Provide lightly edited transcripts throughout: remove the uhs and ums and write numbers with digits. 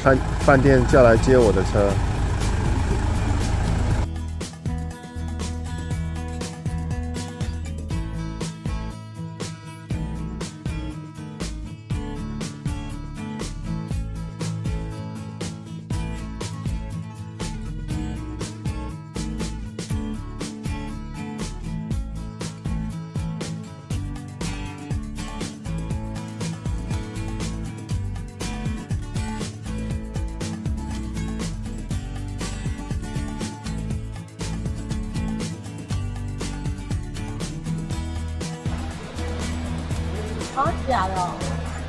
饭店叫来接我的车。 好假的哦。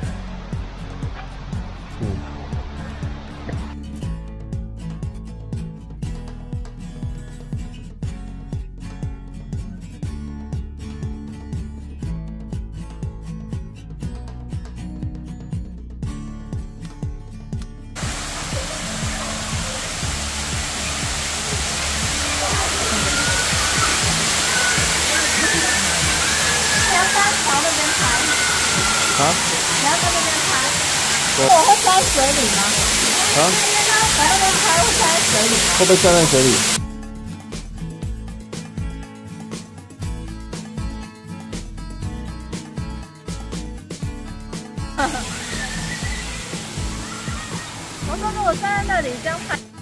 你要在桥那边拍。 啊？ 你要在那边拍，我会摔水里吗？ 啊？ 在那边拍会摔水里吗？ 会不会摔在水里？ 我说如果站在那里这样拍。